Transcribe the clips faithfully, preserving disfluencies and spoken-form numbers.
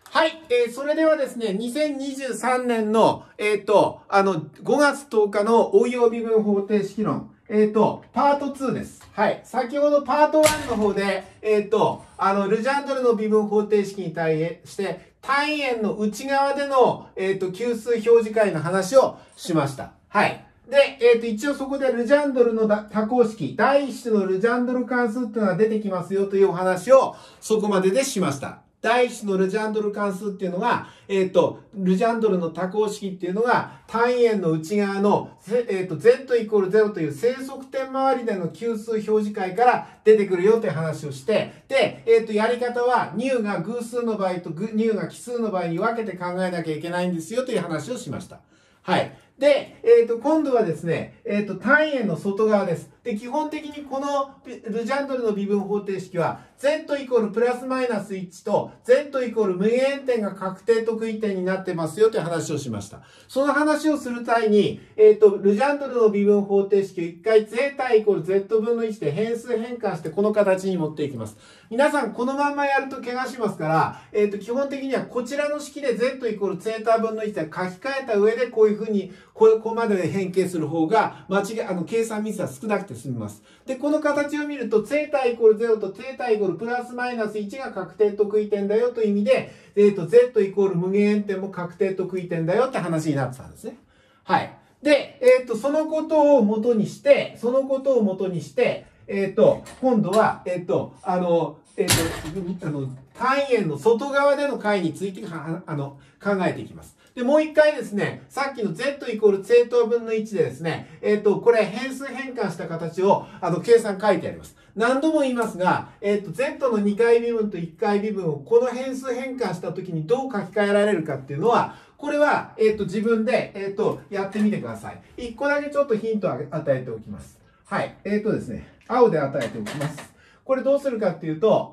はい。えー、それではですね、にせんにじゅうさんねんの、えっ、ー、と、あの、ごがつとおかの応用微分方程式論、えっ、ー、と、パートツーです。はい。先ほどパートワンの方で、えっ、ー、と、あの、ルジャンドルの微分方程式に対して、単位円の内側での、えっ、と、級数表示解の話をしました。はい。で、えっ、と、一応そこでルジャンドルの多項式、第一種のルジャンドル関数っていうのが出てきますよというお話を、そこまででしました。第一種のルジャンドル関数っていうのが、えっ、と、ルジャンドルの多項式っていうのが、単位円の内側の、えっ、と、z イコールゼロという正則点周りでの級数表示解から出てくるよという話をして、で、えっ、と、やり方は、μが偶数の場合とμが奇数の場合に分けて考えなきゃいけないんですよという話をしました。はい。で、えっ、と、今度はですね、えっ、と、単位円の外側です。で、基本的にこのルジャンドルの微分方程式は、z イコールプラスマイナスいちと z イコール無限点が確定特異点になってますよという話をしました。その話をする際に、えっ、と、ルジャンドルの微分方程式を一回 zeta イコール z 分のいちで変数変換してこの形に持っていきます。皆さんこのまんまやると怪我しますから、えっ、と、基本的にはこちらの式で z イコール zeta 分のいちで書き換えた上でこういうふうにここまで変形する方が間違い、あの、計算ミスは少なくて済みます。で、この形を見ると、zeta イコールゼロと zeta イコールプラスマイナスいちが確定特異点だよという意味で、えっ、と、z イコール無限点も確定特異点だよって話になってたんですね。はい。で、えっ、と、そのことを元にして、そのことを元にして、えっ、と、今度は、えっ、と、あの、えっ、と、あの、単位円の外側での解についてあの考えていきます。で、もう一回ですね、さっきの z イコール正等分のいちでですね、えっ、と、これ変数変換した形を、あの、計算書いてあります。何度も言いますが、えっ、と、z のにかい微分といっかい微分をこの変数変換した時にどう書き換えられるかっていうのは、これは、えっ、と、自分で、えっ、と、やってみてください。一個だけちょっとヒントを与えておきます。はい。えっ、とですね、青で与えておきます。これどうするかっていうと、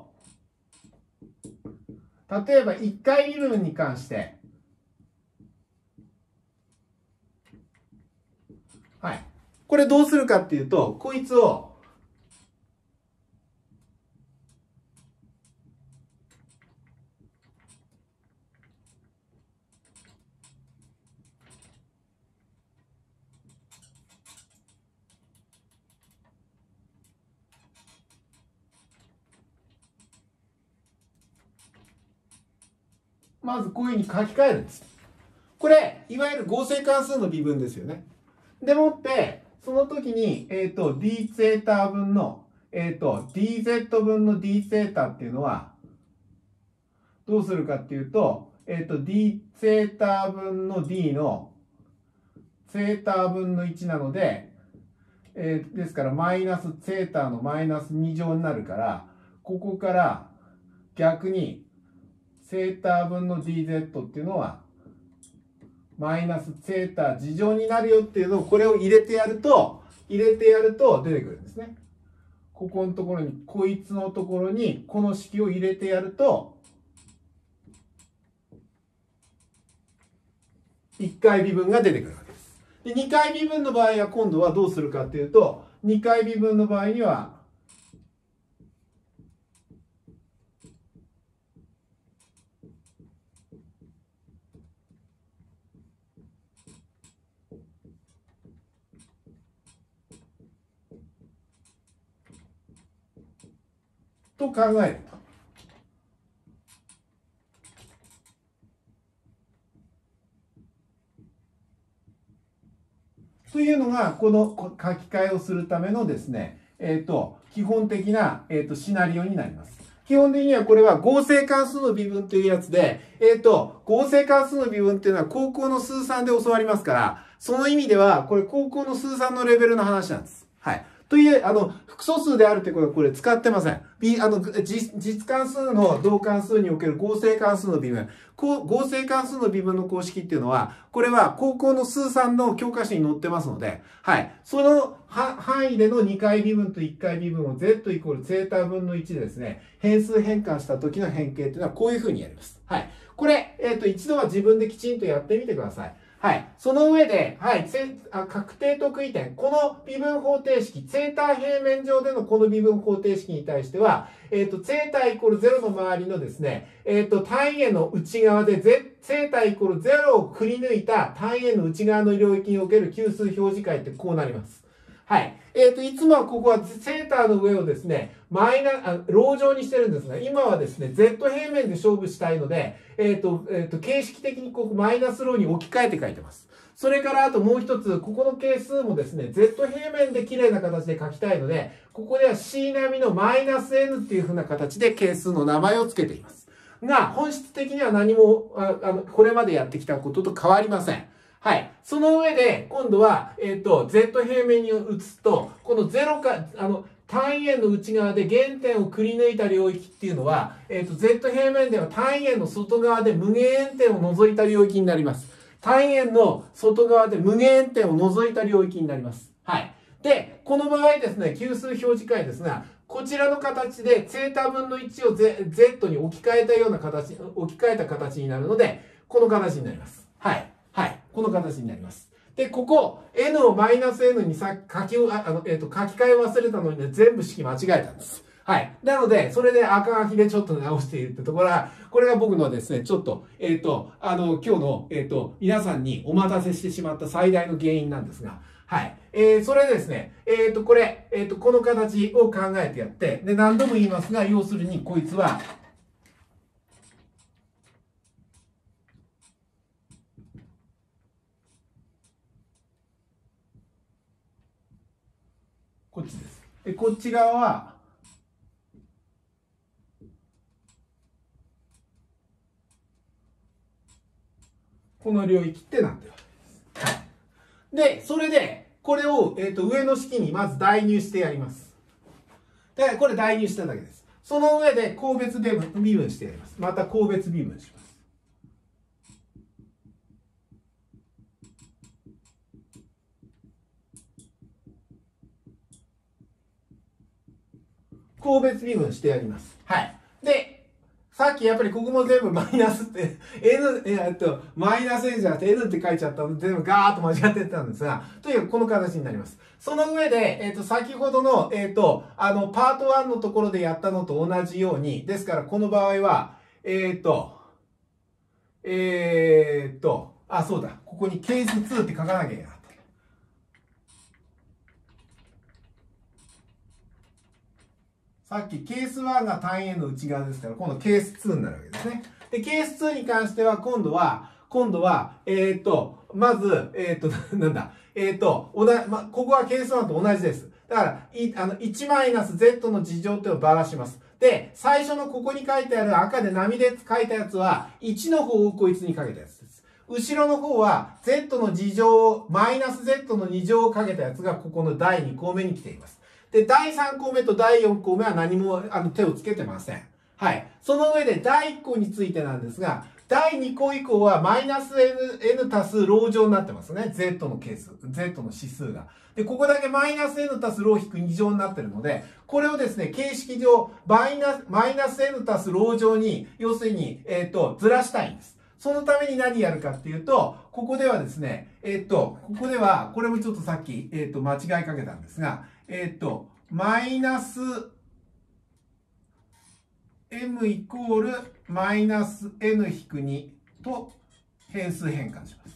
例えばいっかい微分に関して、はい。これどうするかっていうと、こいつを、まずこういうふうに書き換えるんです。これ、いわゆる合成関数の微分ですよね。でもって、その時に、えっ、ー、と、d ゼータ分の、えっ、ー、と、dz 分の d ゼータっていうのは、どうするかっていうと、えっ、ー、と、d ゼータ分の d のゼータ分のいちなので、えー、ですから、マイナスゼータのマイナスに乗になるから、ここから逆に、ゼータ分の dz っていうのは、マイナスゼータ次乗になるよっていうのを、これを入れてやると、入れてやると出てくるんですね。ここのところに、こいつのところに、この式を入れてやると、いっかい微分が出てくるわけです。で、にかい微分の場合は今度はどうするかっていうと、にかい微分の場合には、と考える。というのが、この書き換えをするためのですね、えっと、基本的な、えっと、シナリオになります。基本的にはこれは合成関数の微分というやつで、えっと、合成関数の微分っていうのは高校の数三で教わりますから、その意味では、これ高校の数三のレベルの話なんです。はい。という、あの、複素数であるってことはこれ使ってません。B、あの、実、実関数の同関数における合成関数の微分。こう、合成関数の微分の公式っていうのは、これは高校の数三の教科書に載ってますので、はい。その範囲でのにかい微分といっかい微分を z イコールゼータ分のいちでですね、変数変換した時の変形っていうのはこういうふうにやります。はい。これ、えっと、一度は自分できちんとやってみてください。はい。 はい。その上で、はい。あ確定得意点。この微分方程式、セータ平面上でのこの微分方程式に対しては、えっと、セータイコールゼロの周りのですね、えっと、単位円の内側で、セータイコールゼロをくり抜いた単位円の内側の領域における級数表示解ってこうなります。はい。えっと、いつもはここはセーターの上をですね、マイナ、あ、ロー状にしてるんですが、今はですね、Z 平面で勝負したいので、えっと、えっと、形式的にここマイナスローに置き換えて書いてます。それからあともう一つ、ここの係数もですね、Z 平面で綺麗な形で書きたいので、ここでは C 並みのマイナス N っていう風な形で係数の名前を付けています。が、本質的には何も、ああの、これまでやってきたことと変わりません。はい。その上で、今度は、えっと、Z 平面に移すと、このゼロか、あの、単位円の内側で原点をくり抜いた領域っていうのは、えっと、Z 平面では単位円の外側で無限円点を除いた領域になります。単位円の外側で無限円点を除いた領域になります。はい。で、この場合ですね、級数表示解ですが、こちらの形で、セータ分のいちを Z に置き換えたような形、置き換えた形になるので、この形になります。はい。はい。この形になります。で、ここ、N をマイナス N にさ書き、あの、えっ、ー、と、書き換え忘れたのにね、全部式間違えたんです。はい。なので、それで赤書きでちょっと直しているってところは、これが僕のですね、ちょっと、えっ、ー、と、あの、今日の、えっ、ー、と、皆さんにお待たせしてしまった最大の原因なんですが、はい。えー、それでですね、えっ、と、これ、えっ、と、この形を考えてやって、で、何度も言いますが、要するに、こいつは、こっちです。で、こっち側は、この領域ってなってるわけです。はい。で、それで、これを、えっ、ー、と、上の式にまず代入してやります。で、これ代入しただけです。その上で、項別微分、微分してやります。また項別微分します。項別微分してやります。はい。で、さっきやっぱりここも全部マイナスって、N、えっと、マイナス N じゃなくて N って書いちゃったので、全部ガーッと間違ってたんですが、とにかくこの形になります。その上で、えっと、先ほどの、えっと、あの、パートワンのところでやったのと同じように、ですからこの場合は、えっと、えっと、あ、そうだ、ここにケースツーって書かなきゃいけない。さっきケースワンが単位円の内側ですから、今度ケースツーになるわけですね。で、ケースツーに関しては、今度は、今度は、えっと、まず、えっと、なんだ、えっと、おだ、ま、ここはケースワンと同じです。だから、い、あの、いちマイナス Z の事情っていうのをばらします。で、最初のここに書いてある赤で波で書いたやつは、いちの方をこいつにかけたやつです。後ろの方は、Z の事情を、マイナス Z のに乗をかけたやつが、ここのだいに項目に来ています。で、だいさん項目とだいよん項目は何もあの手をつけてません。はい。その上でだいいっ項についてなんですが、だいに項以降はマイナス N、N 足すロー乗になってますね。Z の係数。Z の指数が。で、ここだけマイナス N 足すロー引くに乗になってるので、これをですね、形式上、マイナス、マイナス N 足すロー乗に、要するに、えっと、ずらしたいんです。そのために何やるかっていうと、ここではですね、えっと、ここでは、これもちょっとさっき、えっと、間違いかけたんですが、えっと、マイナス m イコールマイナス エヌ 引くにと変数変換します。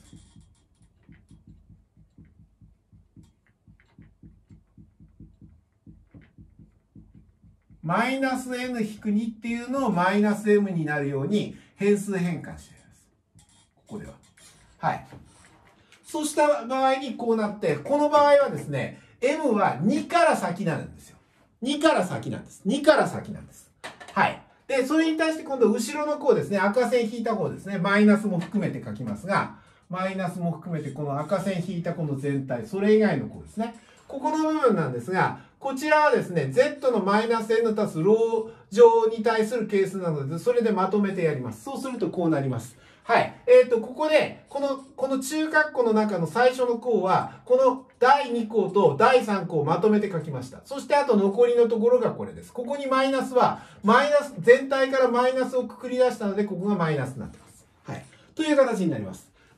マイナス エヌ 引くにっていうのをマイナス m になるように変数変換しています。ここでは。はい。そうした場合にこうなって、この場合はですね、m はにから先なんですよ。にから先なんです。にから先なんです。はい。で、それに対して今度後ろの項ですね、赤線引いた項ですね、マイナスも含めて書きますが、マイナスも含めてこの赤線引いたこの全体、それ以外の項ですね。ここの部分なんですが、こちらはですね、Z のマイナス N 足すロー乗に対する係数なので、それでまとめてやります。そうするとこうなります。はい。えっと、ここで、この、この中括弧の中の最初の項は、このだいに項とだいさん項をまとめて書きました。そしてあと残りのところがこれです。ここにマイナスは、マイナス、全体からマイナスをくくり出したので、ここがマイナスになってます。はい。という形になります。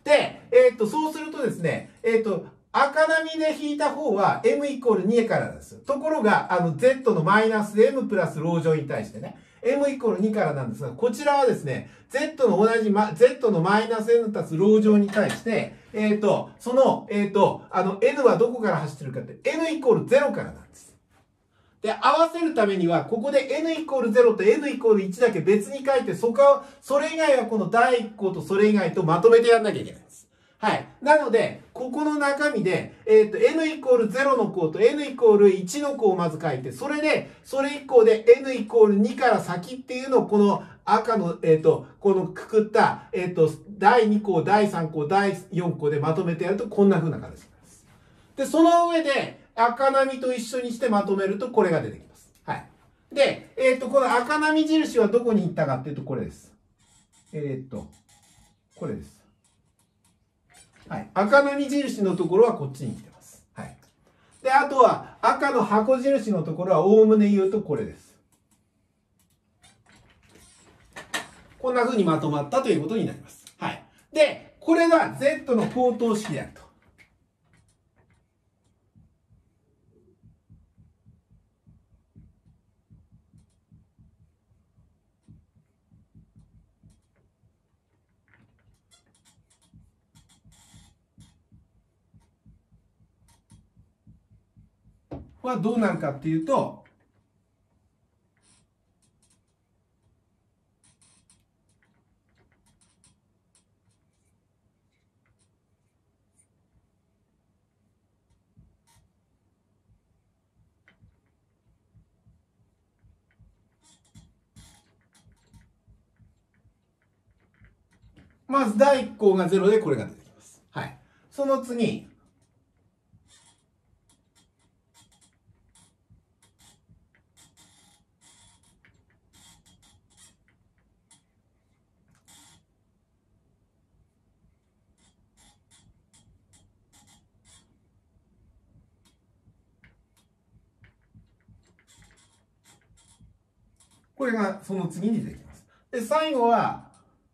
で、えっと、そうするとですね、えっと、赤波で引いた方は m イコールにからです。ところが、あの、z のマイナス m プラスロー乗に対してね、m イコールにからなんですが、こちらはですね、z の同じ、ま、z のマイナス n 足すロー乗に対して、えっと、その、えっと、あの、n はどこから走ってるかって、n イコールゼロからなんです。で、合わせるためには、ここで n イコールゼロと n イコールいちだけ別に書いて、そこは、それ以外はこのだいいっ項とそれ以外とまとめてやんなきゃいけないんです。はい。なので、ここの中身で、えっと、n イコールゼロの項と n イコールいちの項をまず書いて、それで、それ以降で n イコールにから先っていうのを、この赤の、えっと、このくくった、えっと、だいに項、だいさん項、だいよん項でまとめてやると、こんな風な形になります。で、その上で、赤波と一緒にしてまとめると、これが出てきます。はい。で、えっと、この赤波印はどこに行ったかっていうと、これです。えっと、これです。はい。赤波印のところはこっちに来てます。はい。で、あとは赤の箱印のところはおおむね言うとこれです。こんな風にまとまったということになります。はい。で、これが Z の方程式であると。はどうなるかっていうと、まずだいいっ項がゼロでこれが出てきます。はい。その次、これがその次に出てきます。で、最後は、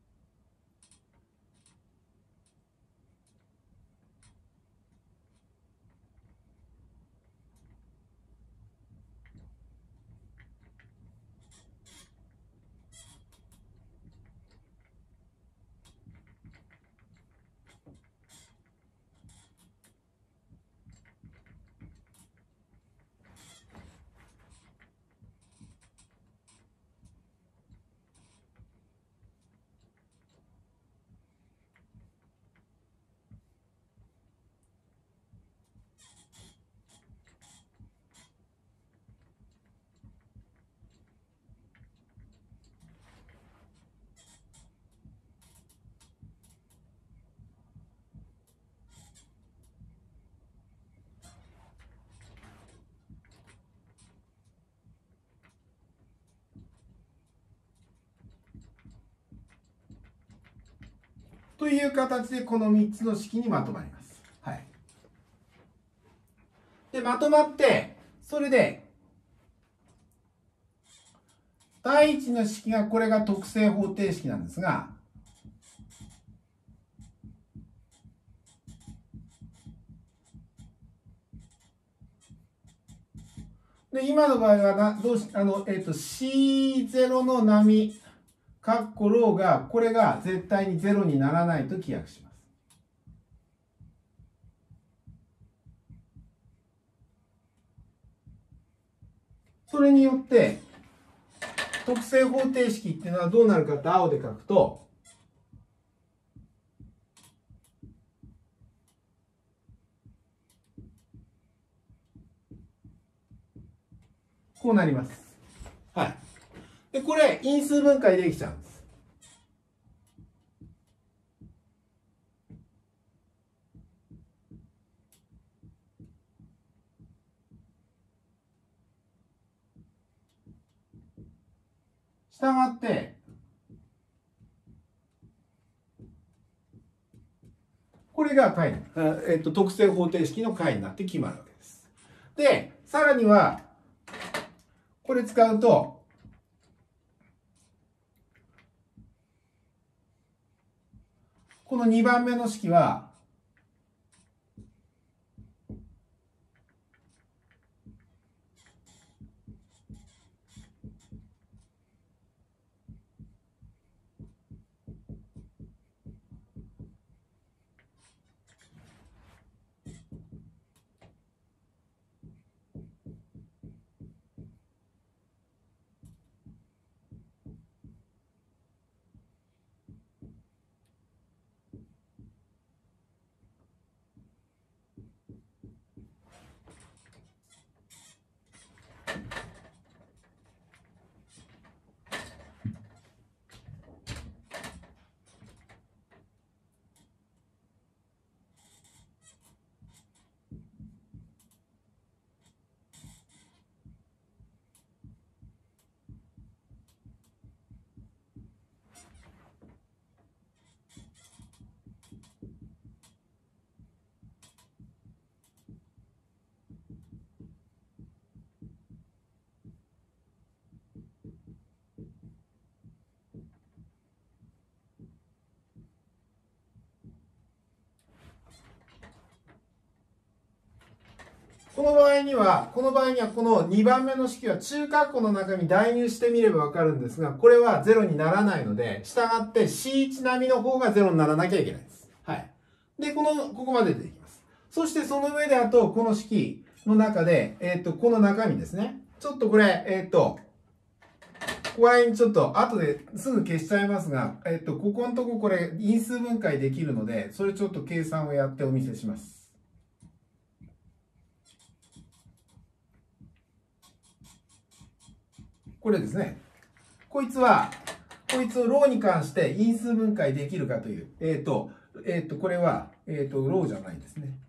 という形でこのみっつの式にまとまります。はい。で、まとまって、それで、第一の式が、これが特性方程式なんですが、で、今の場合はな、どうし、あの、えっと、シーゼロ の波、カッコローが、これが絶対にゼロにならないと規約します。それによって、特性方程式っていうのはどうなるかって青で書くと、こうなります。はい。で、これ、因数分解できちゃうんです。したがって、これが解、えっと、特性方程式の解になって決まるわけです。で、さらには、これ使うと、 このにばんめの式は、この場合には、この場合にはこのにばんめの式は中括弧の中に代入してみればわかるんですが、これはゼロにならないので、従って シーワン 並みの方がゼロにならなきゃいけないです。はい。で、この、ここまで出てきます。そしてその上であと、この式の中で、えっと、この中身ですね。ちょっとこれ、えっと、ここら辺ちょっと後ですぐ消しちゃいますが、えっと、ここのとここれ因数分解できるので、それちょっと計算をやってお見せします。これですね。こいつは、こいつをローに関して因数分解できるかという。えっと、えっと、これは、えっと、ローじゃないですね。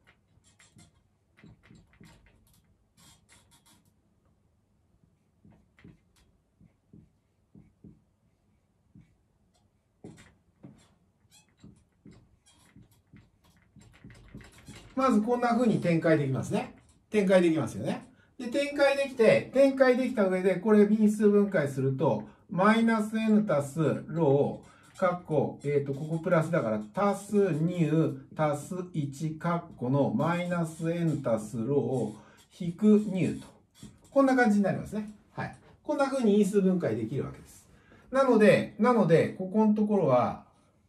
まずこんな風に展開できますね。展開できますよね。で、展開できて、展開できた上で、これ因数分解すると、マイナス n 足すロー、カッコ、えっと、ここプラスだから、足すに足すいちカッコのマイナス n 足すロー、引くにと。こんな感じになりますね。はい。こんな風に因数分解できるわけです。なので、なので、ここのところは、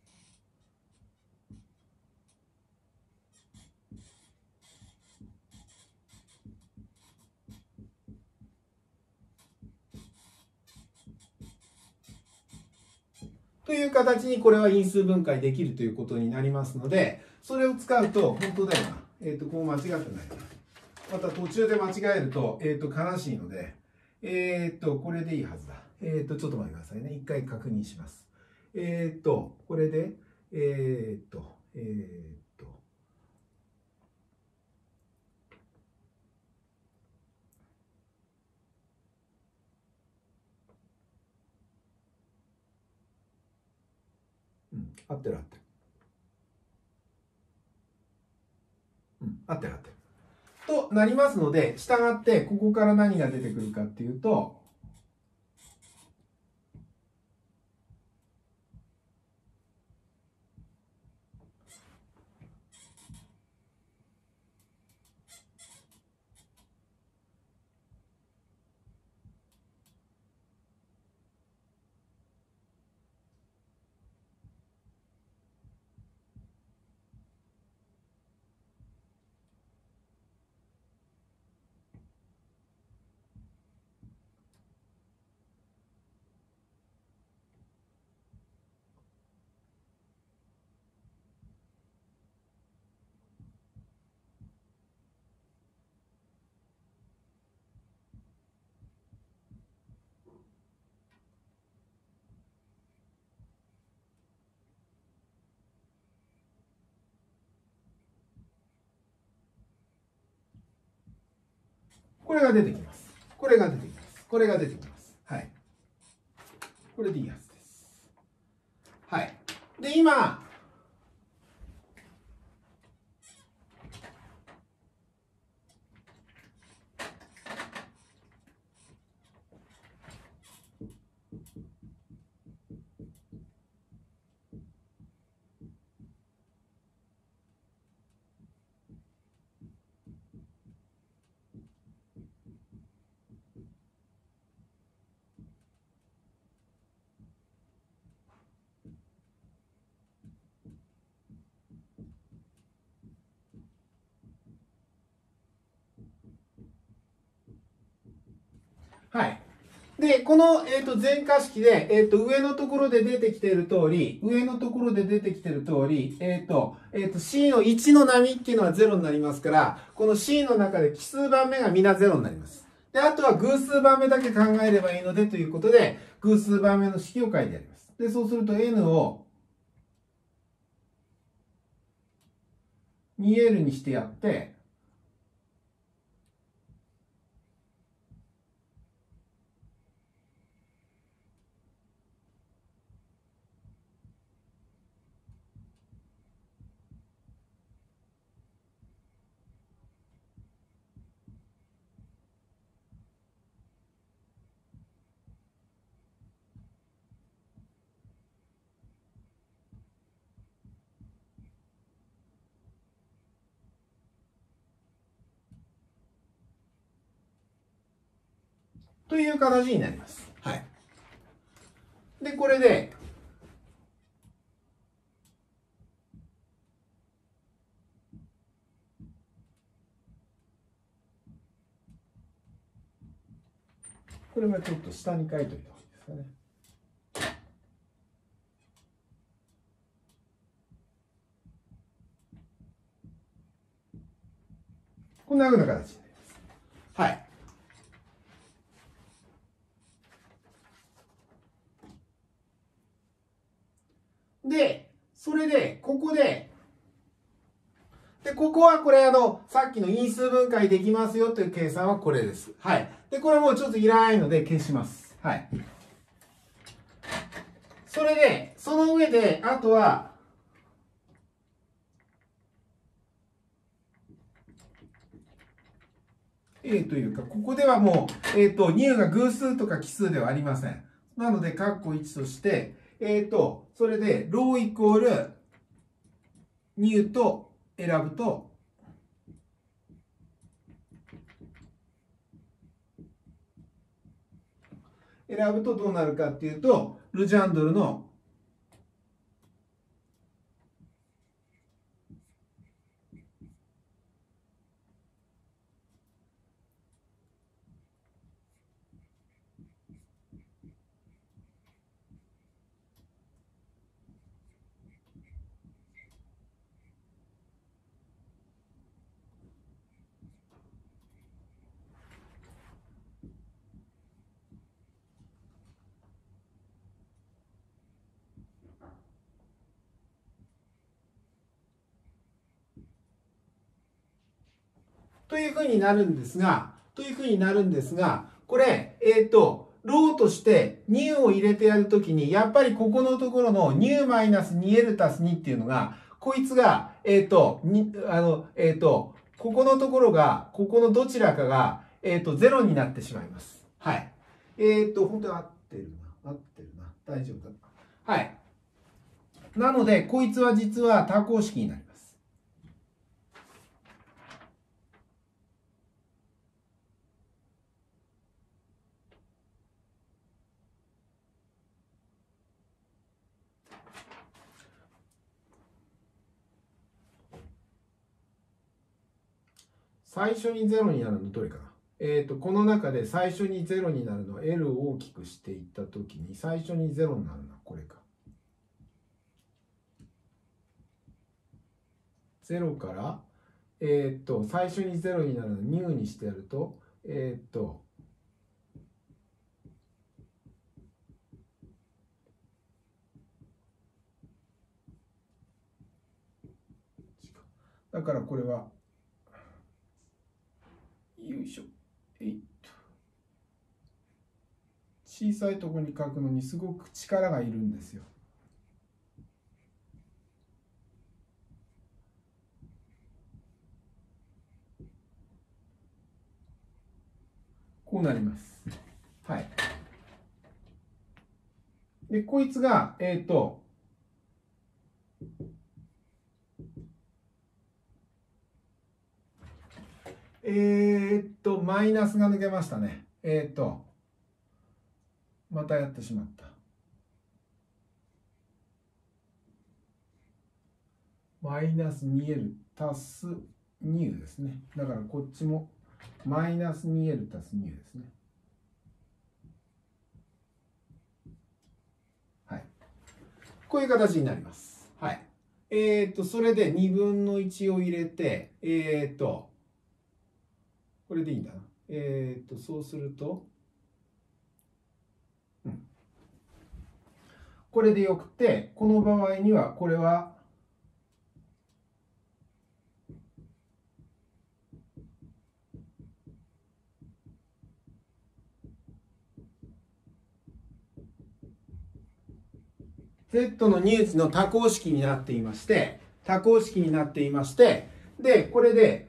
という形にこれは因数分解できるということになりますので、それを使うと、本当だよな。えっ、ー、と、こう間違ってない。また途中で間違えると、えっ、ー、と、悲しいので、えっ、ー、と、これでいいはずだ。えっ、と、ちょっと待ってくださいね。一回確認します。えっ、と、これで、えっ、と、えっ、と、うん、合ってる合ってる。うん、合ってる合ってる。となりますので、従って、ここから何が出てくるかっていうと、これが出てきます。これが出てきます。これが出てきます。はい。これでいいはずです。はい。で、今、 はい。で、この、えっと、全化式で、えっと、上のところで出てきている通り、上のところで出てきている通り、えっと、えっと、C のいちの波っていうのはゼロになりますから、この C の中で奇数番目がみんなゼロになります。で、あとは偶数番目だけ考えればいいのでということで、偶数番目の式を書いてあります。で、そうすると N を にエル にしてやって、という形になります。はい。で、これで、これもちょっと下に書いておいた方がいいですかね。こんな風な形になります。はい。で、それで、ここで、で、ここはこれあの、さっきの因数分解できますよという計算はこれです。はい。で、これもうちょっといらないので消します。はい。それで、その上で、あとは、A というか、ここではもう、えっと、乳が偶数とか奇数ではありません。なので、括弧いちとして、えっと、それで、ローイコール、乳と選ぶと、選ぶとどうなるかっていうと、ルジャンドルのというふうになるんですが、というふうになるんですが、これ、えっと、ローとして乳を入れてやるときに、やっぱりここのところの乳マイナス にエル 足すにっていうのが、こいつが、えっと、に、あの、えっと、ここのところが、ここのどちらかが、えっと、ゼロになってしまいます。はい。えっと、本当に合ってるな。合ってるな。大丈夫だ。はい。なので、こいつは実は多項式になります。最初にゼロになるのどれかな。えっと、この中で最初にゼロになるのは L を大きくしていったときに、最初にゼロになるのはこれか。ゼロから、えっと、最初にゼロになるのをニューにしてやると、えっと、だからこれは、よいしょ、えいっと。小さいところに書くのにすごく力がいるんですよ。こうなります。はい。で、こいつが、えっと、えー、っと、マイナスが抜けましたね。えー、っと、またやってしまった。マイナス にエル 足すにですね。だからこっちもマイナス にエル 足すにですね。 こういう形になります。はい。えっと、それでにぶんのいちを入れて、えっと、これでいいんだな。えっと、そうすると、うん。これでよくて、この場合には、これは、Z の入値の多項式になっていまして、多項式になっていまして、で、これで、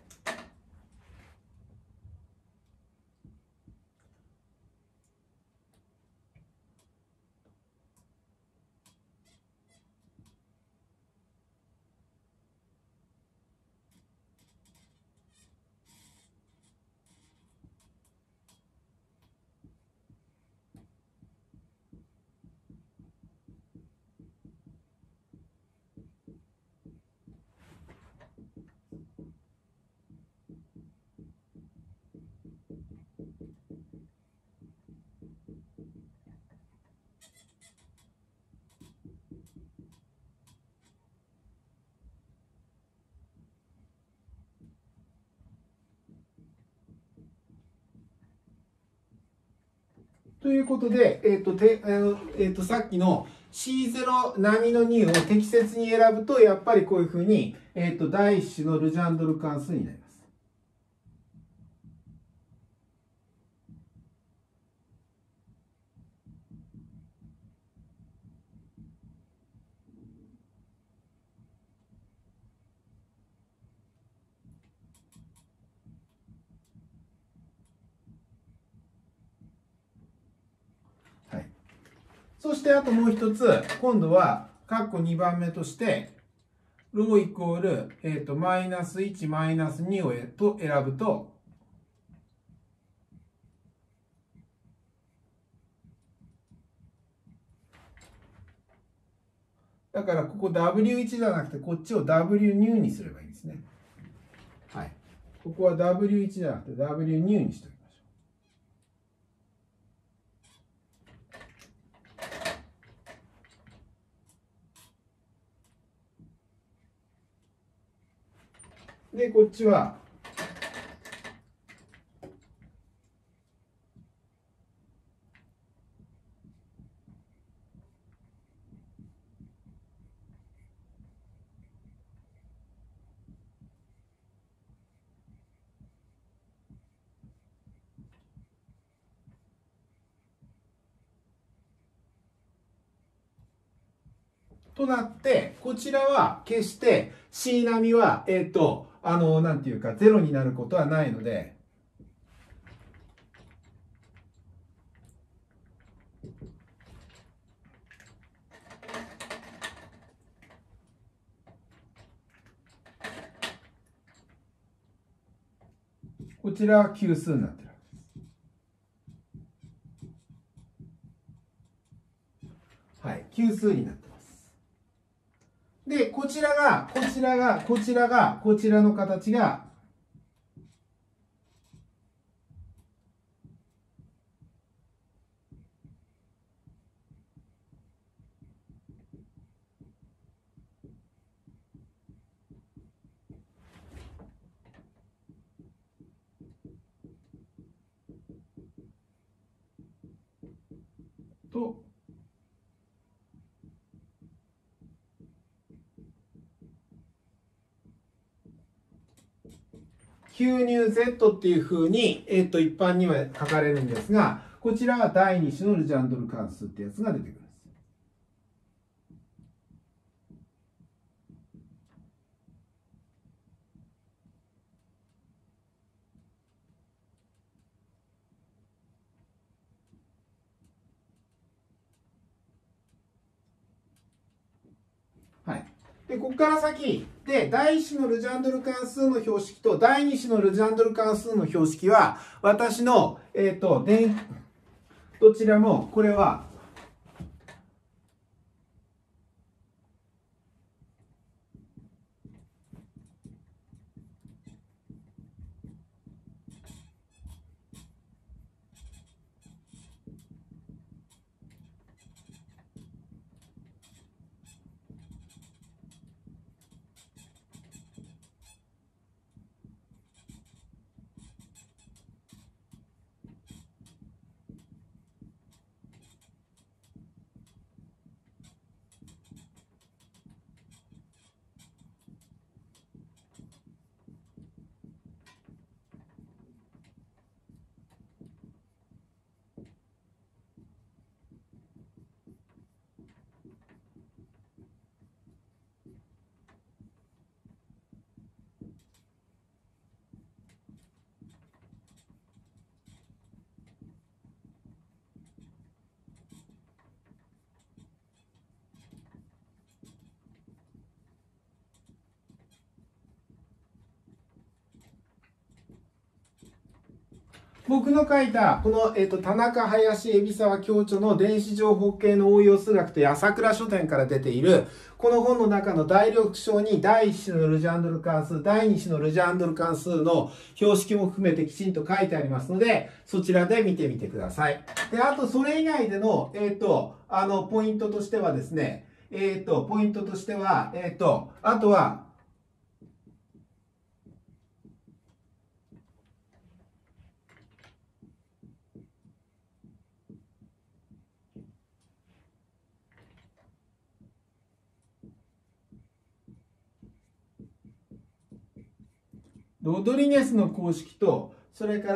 ということで、えっ、と、て、あの、えっ、と、さっきの シーゼロ 並みのにを適切に選ぶと、やっぱりこういうふうに、えっ、と、第一種のルジャンドル関数になります。はい。そして、あともう一つ、今度は、括弧にばんめとして、ローイコール、えっ、と、マイナスいち、マイナスにをと選ぶと、だからここ ダブリューワン じゃなくて、こっちを ダブリューツー にすればいいですね。はい。ここは ダブリューワン じゃなくて ダブリューツー にしておきましょう。で、こっちは、となって、こちらは決して C 並みは、えっ、と、あの、なんていうか、ゼロになることはないので、こちらは級数になってるわけです。はい、級数になってます。で、こちらが、こちらが、こちらが、こちらの形が、と、吸入 Z っていうふうに、えっ、と、一般には書かれるんですが、こちらは第二種のルジャンドル関数ってやつが出てくるんです。はい。で、ここから先、で、第一種のルジャンドル関数の標識と第二種のルジャンドル関数の標識は、私の、えっ、と、電、どちらも、これは、 僕の書いた、この、えっと、田中、林、海老沢教著の電子情報系の応用数学という朝倉書店から出ている、この本の中の第六章に第一種のルジャンドル関数、第二種のルジャンドル関数の標識も含めてきちんと書いてありますので、そちらで見てみてください。で、あと、それ以外での、えっと、あの、ポイントとしてはですね、えっと、ポイントとしては、えっと、あとは、ロドリゲスの公式と、それから、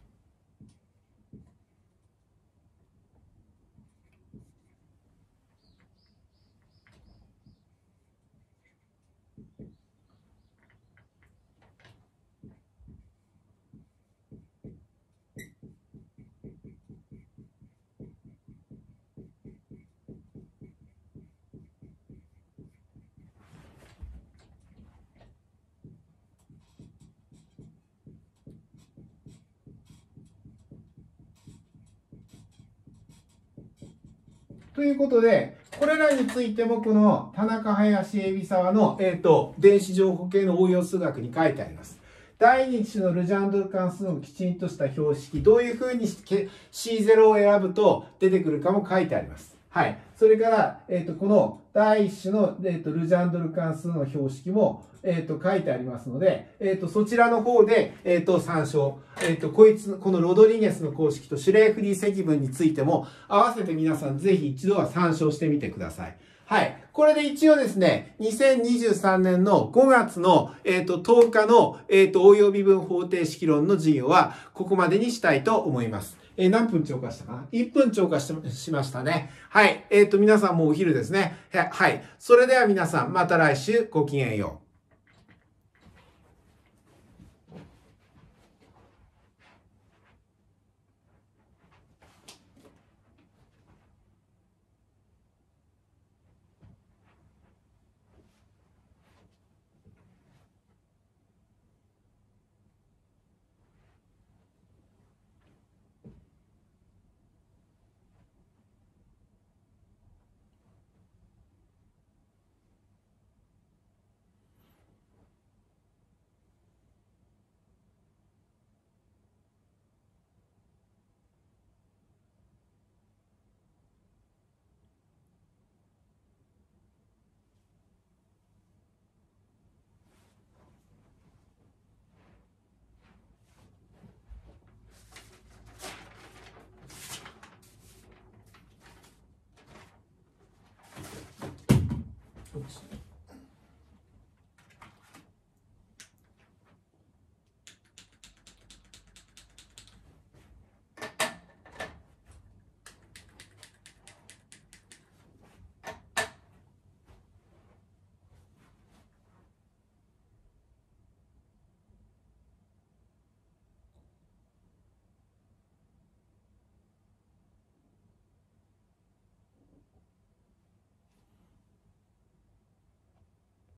ということで、これらについても、この田中、林、海老沢の、えっと、電子情報系の応用数学に書いてあります。第二種のルジャンドル関数のきちんとした標識、どういうふうに シーゼロ を選ぶと出てくるかも書いてあります。はい。それから、えっと、この第一種の、えっと、ルジャンドル関数の標識も、えっと、書いてありますので、えっと、そちらの方で、えっと、参照。えっと、こいつ、このロドリゲスの公式とシュレーフリー積分についても、合わせて皆さんぜひ一度は参照してみてください。はい。これで一応ですね、にせんにじゅうさんねんのごがつの、えっと、とおかの、えっと、応用微分方程式論の授業は、ここまでにしたいと思います。えー、何分超過したかな ?いっ 分超過ししましたね。はい。えっと、皆さんもうお昼ですね。はい。それでは皆さん、また来週ごきげんよう。Oops.